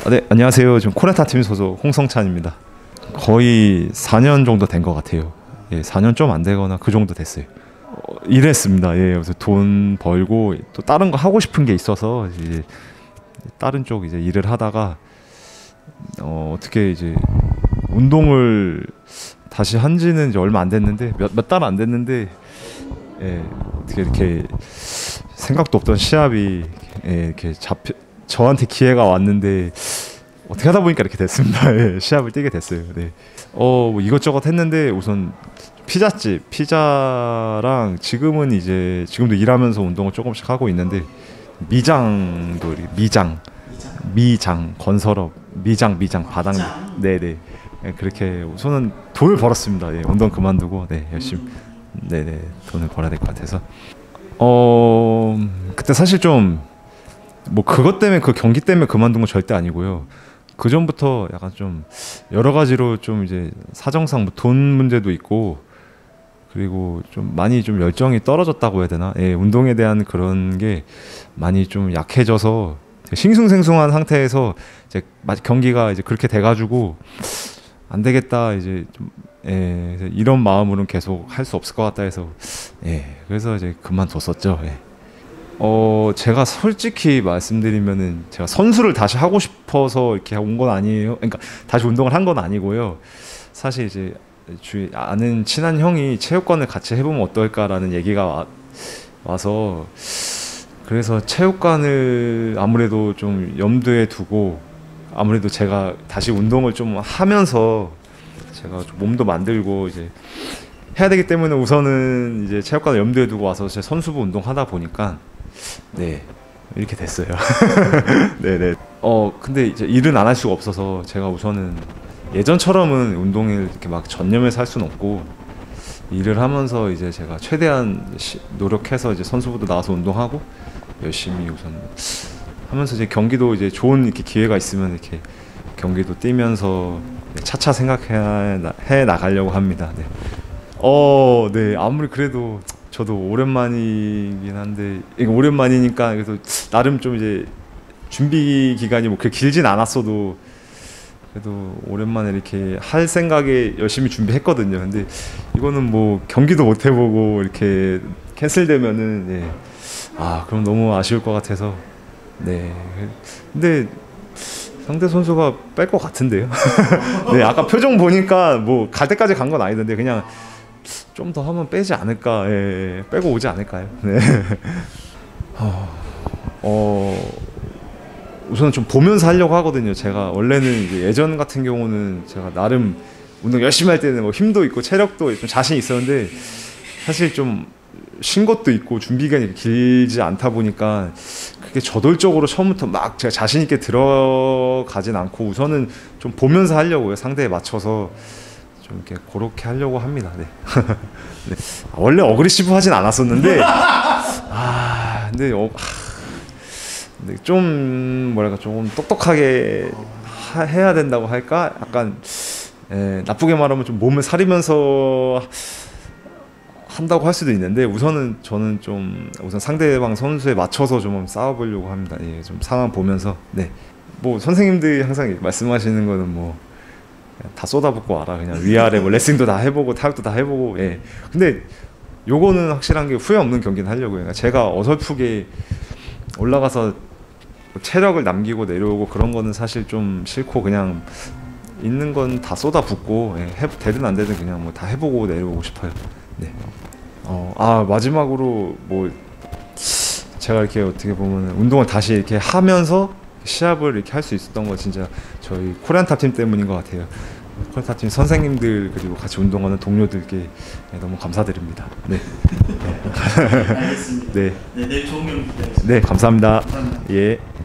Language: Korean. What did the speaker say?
네, 안녕하세요. 지금 코레타 팀 소속 홍성찬입니다. 거의 4년 정도 된 것 같아요. 예, 4년 좀 안 되거나 그 정도 됐어요. 일했습니다. 예, 그래서 돈 벌고 또 다른 거 하고 싶은 게 있어서 이제 다른 쪽 이제 일을 하다가 어떻게 이제 운동을 다시 한지는 이제 얼마 안 됐는데 몇 달 안 됐는데 예, 어떻게 이렇게 생각도 없던 시합이 이렇게 저한테 기회가 왔는데 어떻게 하다 보니까 이렇게 됐습니다. 예, 시합을 뛰게 됐어요. 네. 뭐 이것저것 했는데 우선 피자랑 지금도 일하면서 운동을 조금씩 하고 있는데 미장 건설업 미장 바닥 네네 그렇게 우선은 돈을 벌었습니다. 예, 운동 그만두고 네 열심히 네네 돈을 벌어야 될 것 같아서 그때 사실 좀 뭐 그것 때문에 그 경기 때문에 그만둔 건 절대 아니고요. 그 전부터 약간 좀 여러 가지로 좀 이제 사정상 뭐 돈 문제도 있고 그리고 좀 많이 좀 열정이 떨어졌다고 해야 되나? 예, 운동에 대한 그런 게 많이 좀 약해져서 싱숭생숭한 상태에서 이제 경기가 이제 그렇게 돼가지고 안 되겠다 이제 좀 이런 마음으로는 계속 할 수 없을 것 같다 해서 그래서 이제 그만뒀었죠. 제가 솔직히 말씀드리면은 제가 선수를 다시 하고 싶어서 이렇게 온 건 아니에요. 그러니까 다시 운동을 한 건 아니고요. 사실 이제 주위 아는 친한 형이 체육관을 같이 해보면 어떨까라는 얘기가 와서 그래서 체육관을 아무래도 좀 염두에 두고 아무래도 제가 다시 운동을 좀 하면서 제가 좀 몸도 만들고 이제 해야 되기 때문에 우선은 이제 체육관을 염두에 두고 와서 제 선수부 운동하다 보니까 네 이렇게 됐어요. 네네. 근데 이제 일은 안 할 수가 없어서 제가 우선은 예전처럼은 운동에 이렇게 막 전념해서 할 수는 없고 일을 하면서 이제 제가 최대한 노력해서 이제 선수부도 나와서 운동하고 열심히 우선 하면서 이제 경기도 이제 좋은 이렇게 기회가 있으면 이렇게 경기도 뛰면서 차차 생각해 나가려고 합니다. 네. 네 아무리 그래도 저도 오랜만이긴 한데 이거 오랜만이니까 그래도 나름 좀 이제 준비 기간이 뭐 그렇게 길진 않았어도 그래도 오랜만에 이렇게 할 생각에 열심히 준비했거든요. 근데 이거는 뭐 경기도 못 해보고 이렇게 캔슬되면은 그럼 너무 아쉬울 것 같아서 네. 근데 상대 선수가 뺄 것 같은데요. 네, 아까 표정 보니까 뭐 갈 때까지 간 건 아니던데 그냥 좀 더 하면 빼지 않을까, 빼고 오지 않을까요? 네. 우선 좀 보면서 하려고 하거든요. 제가 원래는 이제 예전 같은 경우는 제가 나름 운동 열심히 할 때는 뭐 힘도 있고 체력도 좀 자신 있었는데 사실 좀 쉰 것도 있고 준비 기간이 길지 않다 보니까 그게 저돌적으로 처음부터 막 제가 자신 있게 들어가진 않고 우선은 좀 보면서 하려고요. 상대에 맞춰서 좀 이렇게 그렇게 하려고 합니다. 네. 네. 원래 어그리시브 하진 않았었는데 근데 근데 좀 뭐랄까 조금 똑똑하게 해야 된다고 할까? 약간 나쁘게 말하면 좀 몸을 사리면서 한다고 할 수도 있는데 우선은 저는 좀 우선 상대방 선수에 맞춰서 좀 싸워보려고 합니다. 좀 상황 보면서 뭐 선생님들이 항상 말씀하시는 거는 뭐 다 쏟아붓고 와라 그냥 위아래 뭐 레슬링도 다 해보고 타격도 다 해보고 근데 요거는 확실한 게 후회 없는 경기는 하려고요. 그러니까 제가 어설프게 올라가서 체력을 남기고 내려오고 그런 거는 사실 좀 싫고 그냥 있는 건 다 쏟아붓고 되든 안 되든 그냥 뭐 다 해보고 내려오고 싶어요. 네. 마지막으로 뭐 제가 이렇게 어떻게 보면 운동을 다시 이렇게 하면서 시합을 이렇게 할 수 있었던 거 진짜 저희 코리안탑 팀 때문인 것 같아요. 코리안탑 팀 선생님들 그리고 같이 운동하는 동료들께 너무 감사드립니다. 네. 알겠습니다. 네. 내일 좋은 경기 기대하겠습니다. 네, 감사합니다. 감사합니다. 예.